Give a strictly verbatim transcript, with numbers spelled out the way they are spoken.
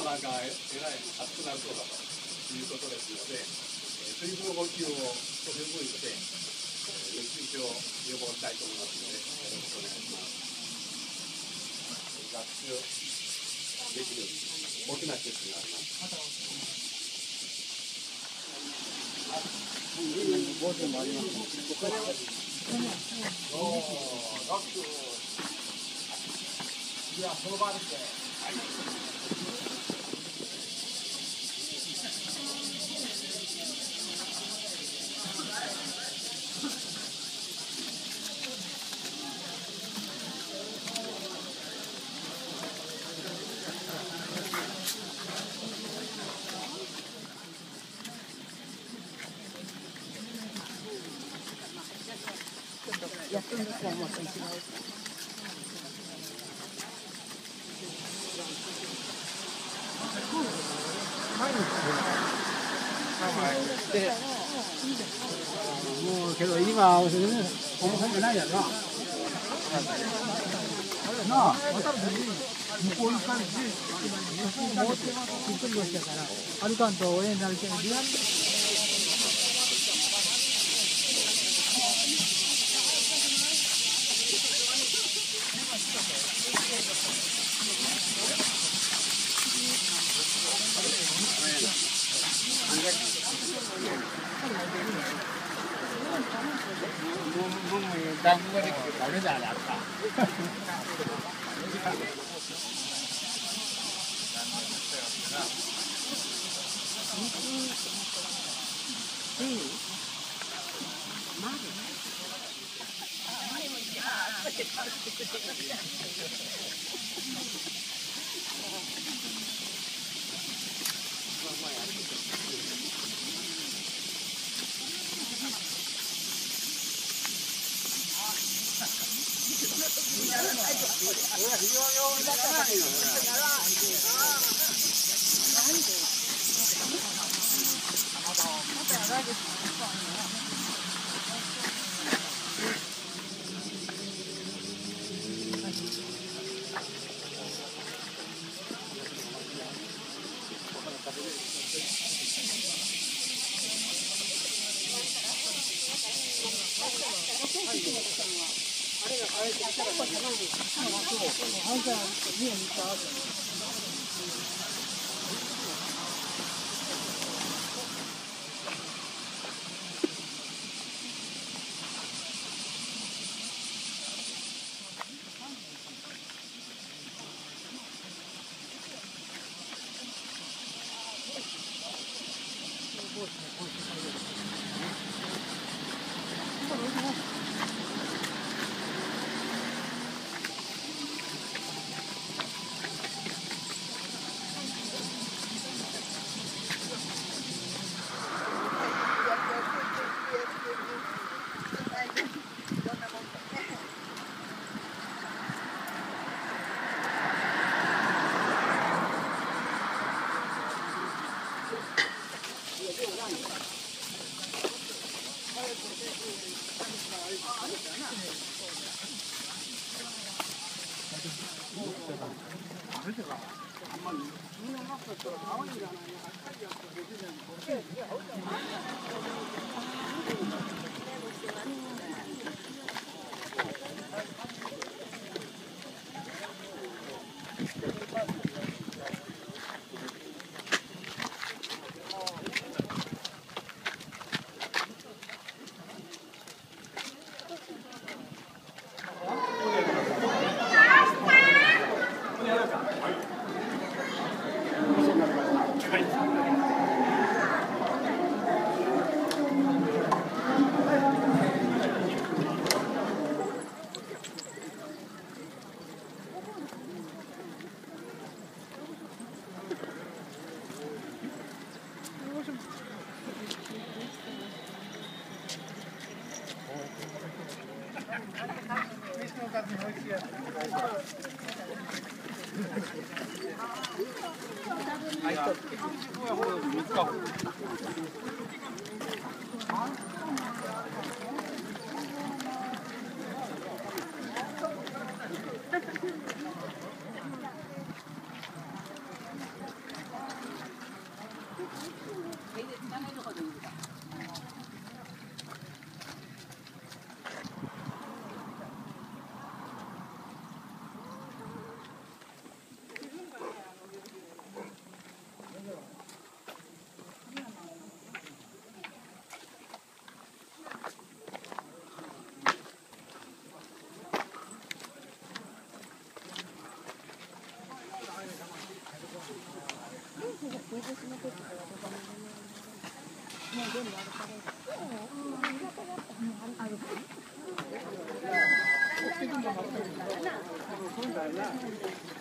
なんかえらい暑くなるそうだということですので、水分補給を十分して、熱中症を予防したいと思いますので、よろしくお願いします。学習できる大きな施設があります。ボートもあります。おお、学習。いや、その場ですね。はい。 やってみたらもう違う。もうけど今重さんじゃないやろな。なあ、渡る時に向こう行かんし、もう手間とゆっくりしたから、歩かんと親になるけど、リアル。団子ができてダメだな。 るからな。